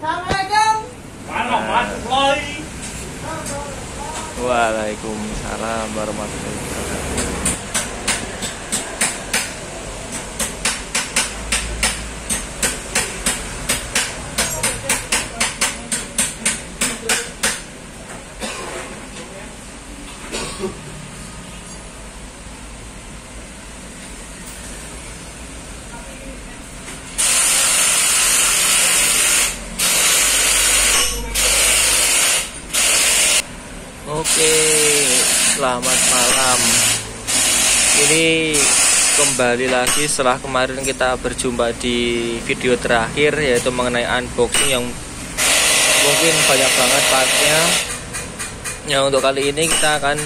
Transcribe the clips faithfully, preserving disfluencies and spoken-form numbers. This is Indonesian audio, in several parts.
Waalaikumsalam warahmatullahi wabarakatuh. Oke, selamat malam. Ini kembali lagi setelah kemarin kita berjumpa di video terakhir, yaitu mengenai unboxing yang mungkin banyak banget partnya. Ya, untuk kali ini kita akan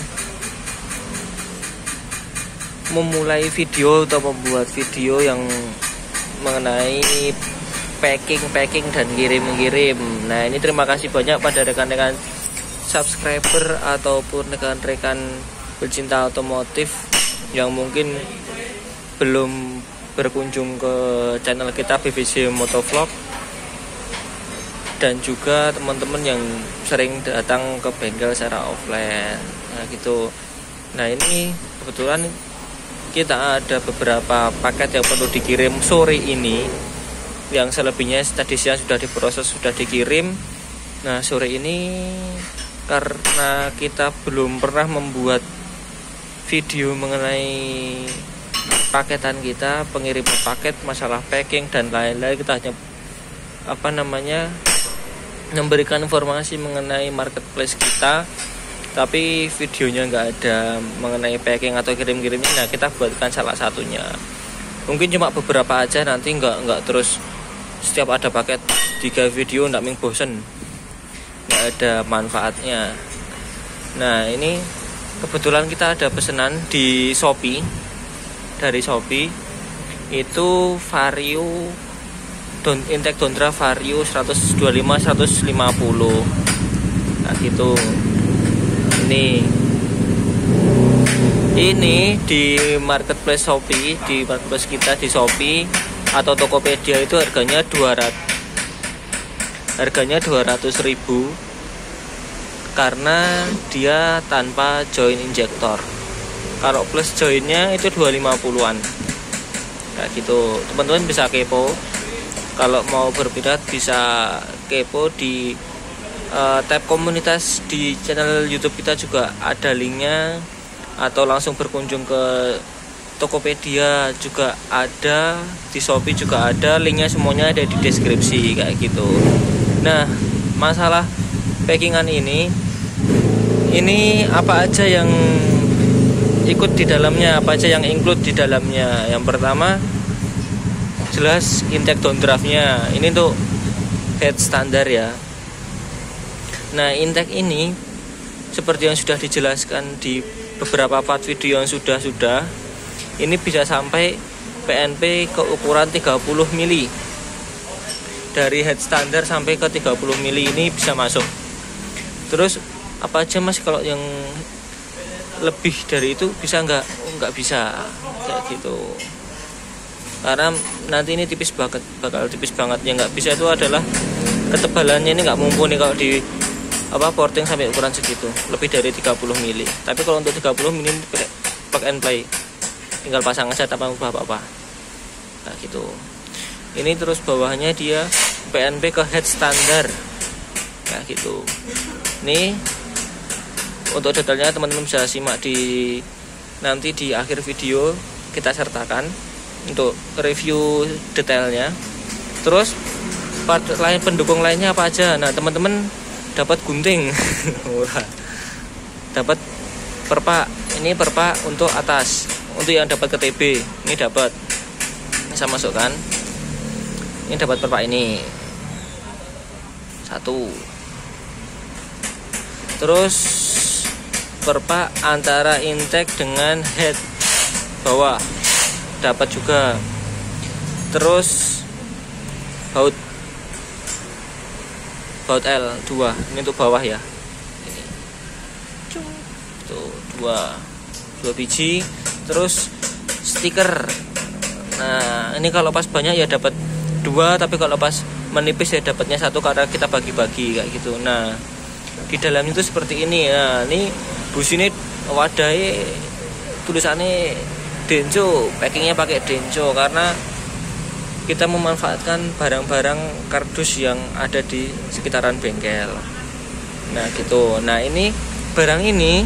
memulai video atau membuat video yang mengenai packing-packing dan kirim-kirim. Nah, ini terima kasih banyak pada rekan-rekan subscriber ataupun rekan-rekan pecinta otomotif yang mungkin belum berkunjung ke channel kita B B C Motovlog, dan juga teman-teman yang sering datang ke bengkel secara offline. Nah gitu. Nah ini kebetulan kita ada beberapa paket yang perlu dikirim sore ini, yang selebihnya tadi siang sudah diproses, sudah dikirim. Nah sore ini karena kita belum pernah membuat video mengenai paketan kita, pengiriman paket, masalah packing dan lain-lain, kita hanya apa namanya memberikan informasi mengenai marketplace kita, tapi videonya nggak ada mengenai packing atau kirim-kirimnya. Nah kita buatkan salah satunya, mungkin cuma beberapa aja, nanti nggak nggak terus setiap ada paket tiga video, nggak ming bosen, nggak ada manfaatnya. Nah ini kebetulan kita ada pesanan di Shopee, dari Shopee itu Vario Don Intake Tundra Vario seratus dua puluh lima seratus lima puluh. Nah gitu. Ini ini di marketplace Shopee, di marketplace kita di Shopee atau Tokopedia itu harganya dua ratus harganya dua ratus ribu, karena dia tanpa join injektor. Kalau plus joinnya itu dua ratus lima puluhan. Kayak gitu. Teman-teman bisa kepo. Kalau mau berminat bisa kepo di uh, tab komunitas di channel YouTube kita, juga ada linknya, atau langsung berkunjung ke Tokopedia juga ada, di Shopee juga ada, linknya semuanya ada di deskripsi kayak gitu. Nah, masalah packingan ini, ini apa aja yang ikut di dalamnya, apa aja yang include di dalamnya. Yang pertama jelas intake downdraftnya, ini untuk head standar ya. Nah intake ini seperti yang sudah dijelaskan di beberapa part video yang sudah-sudah, ini bisa sampai P N P ke ukuran tiga puluh mili. Dari head standar sampai ke tiga puluh mili ini bisa masuk. Terus apa aja mas kalau yang lebih dari itu bisa nggak? Oh, nggak bisa kayak gitu, karena nanti ini tipis banget, bakal tipis banget. Yang nggak bisa itu adalah ketebalannya, ini nggak mumpuni kalau di apa porting sampai ukuran segitu, lebih dari tiga puluh mili. Tapi kalau untuk tiga puluh mili plug and play, tinggal pasang aja tanpa ubah apa-apa kayak gitu. Ini terus bawahnya dia P N P ke head standar kayak gitu. Ini untuk detailnya teman-teman bisa simak di nanti di akhir video, kita sertakan untuk review detailnya. Terus part lain, pendukung lainnya apa aja? Nah teman-teman dapat gunting murah, dapat perpak, ini perpak untuk atas, untuk yang dapat K T B ini dapat, saya masukkan. Ini dapat perpak ini satu. Terus perpak antara intake dengan head bawah dapat juga. Terus baut baut L dua, ini untuk bawah ya, ini tuh dua dua biji. Terus stiker, nah ini kalau pas banyak ya dapat dua, tapi kalau pas menipis ya, dapatnya satu karena kita bagi-bagi kayak gitu. Nah di dalamnya itu seperti ini. Nah ini bus ini wadahnya tulisannya Denso, packingnya pakai Denso karena kita memanfaatkan barang-barang kardus yang ada di sekitaran bengkel. Nah gitu. Nah ini barang ini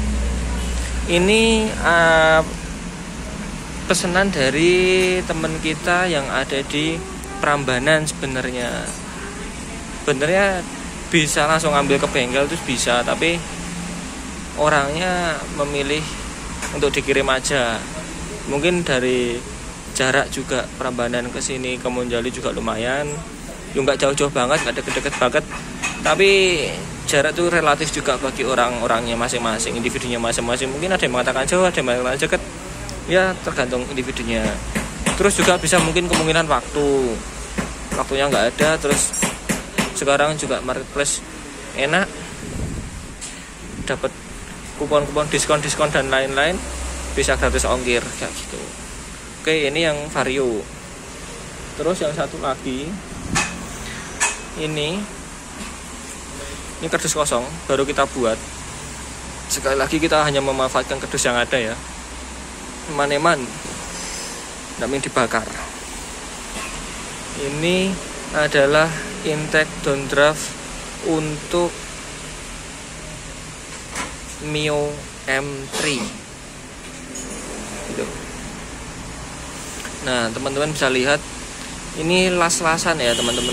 ini uh, pesanan dari teman kita yang ada di Prambanan. Sebenarnya sebenarnya bisa langsung ambil ke bengkel terus bisa, tapi orangnya memilih untuk dikirim aja. Mungkin dari jarak juga Prambanan ke sini ke Monjali juga lumayan, juga nggak jauh-jauh banget, nggak deket-deket banget, tapi jarak itu relatif juga bagi orang-orangnya masing-masing, individunya masing-masing. Mungkin ada yang mengatakan jauh, ada yang mengatakan dekat, ya tergantung individunya. Terus juga bisa mungkin kemungkinan waktu waktunya nggak ada. Terus sekarang juga marketplace enak, dapat kupon-kupon diskon-diskon dan lain-lain, bisa gratis ongkir kayak gitu. Oke, ini yang Vario. Terus yang satu lagi ini ini kardus kosong baru kita buat. Sekali lagi kita hanya memanfaatkan kardus yang ada ya, eman-eman namun dibakar. Ini adalah intake downdraft untuk Mio M tiga gitu. Nah teman-teman bisa lihat ini las-lasan ya teman-teman,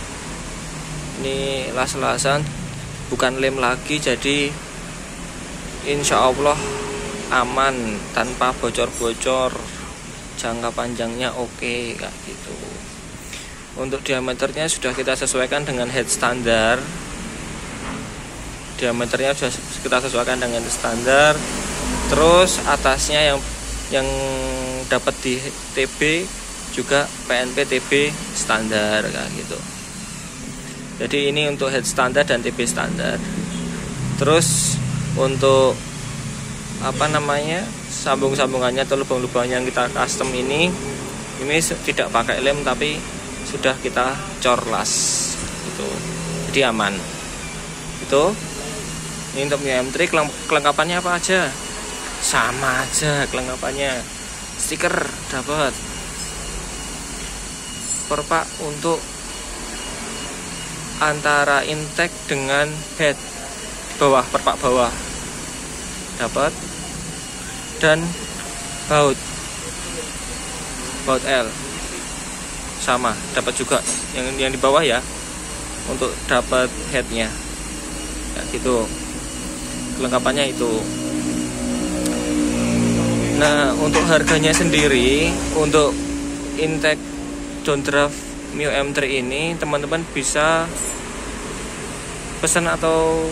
ini las-lasan bukan lem lagi, jadi insya Allah aman tanpa bocor-bocor, jangka panjangnya oke kayak gitu. Untuk diameternya sudah kita sesuaikan dengan head standar, diameternya sudah kita sesuaikan dengan standar. Terus atasnya yang yang dapat di T B juga P N P T B standar kayak gitu. Jadi ini untuk head standar dan T B standar. Terus untuk apa namanya sambung-sambungannya atau lubang-lubangnya yang kita custom ini ini tidak pakai lem tapi sudah kita cor las gitu, jadi aman itu. Ini untuk Mio M tiga kelengkapannya apa aja, sama aja kelengkapannya. Stiker dapat, perpak untuk antara intake dengan head bawah, perpak bawah dapat, dan baut baut L sama dapat juga, yang yang di bawah ya, untuk dapat headnya ya gitu. Kelengkapannya itu. Nah untuk harganya sendiri untuk intake downdraft Mio M tiga ini teman-teman bisa pesan atau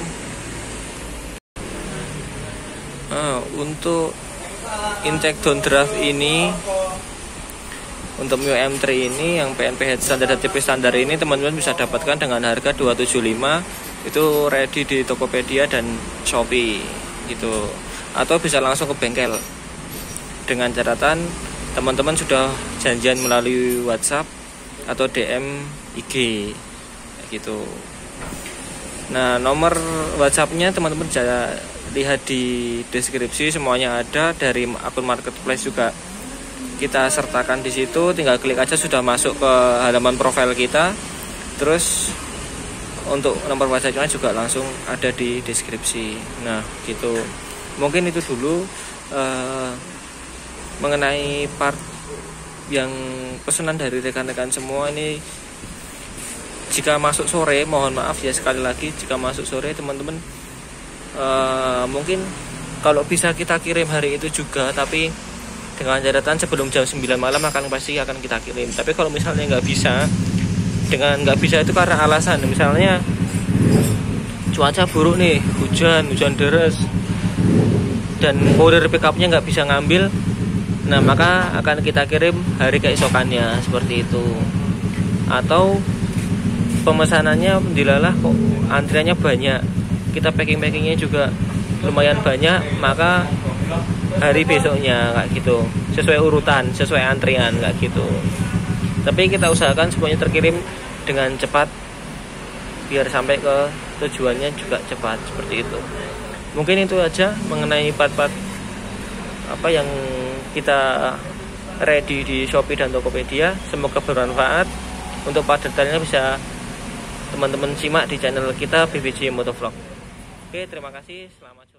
uh, untuk intake downdraft ini, untuk Mio M tiga ini yang P N P head standar dan T P standar ini teman-teman bisa dapatkan dengan harga dua ratus tujuh puluh lima. Itu ready di Tokopedia dan Shopee gitu, atau bisa langsung ke bengkel dengan catatan teman-teman sudah janjian melalui WhatsApp atau D M I G gitu. Nah nomor WhatsAppnya teman-teman bisa lihat di deskripsi, semuanya ada. Dari akun marketplace juga kita sertakan di situ, tinggal klik aja sudah masuk ke halaman profil kita. Terus untuk nomor WhatsAppnya juga langsung ada di deskripsi. Nah gitu, mungkin itu dulu uh, mengenai part yang pesanan dari rekan-rekan semua ini. Jika masuk sore, mohon maaf ya sekali lagi, jika masuk sore teman-teman uh, mungkin kalau bisa kita kirim hari itu juga, tapi dengan catatan sebelum jam sembilan malam akan pasti akan kita kirim. Tapi kalau misalnya nggak bisa, dengan nggak bisa itu karena alasan misalnya cuaca buruk nih, hujan, hujan deras, dan kurir pickupnya nggak bisa ngambil, nah maka akan kita kirim hari keesokannya seperti itu. Atau pemesanannya dilalah kok antriannya banyak, kita packing-packingnya juga lumayan banyak, maka hari besoknya kayak gitu, sesuai urutan, sesuai antrian kayak gitu. Tapi kita usahakan semuanya terkirim dengan cepat, biar sampai ke tujuannya juga cepat, seperti itu. Mungkin itu aja mengenai part-part apa yang kita ready di Shopee dan Tokopedia. Semoga bermanfaat. Untuk part detailnya bisa teman-teman simak di channel kita B B J Motovlog. Oke, terima kasih, selamat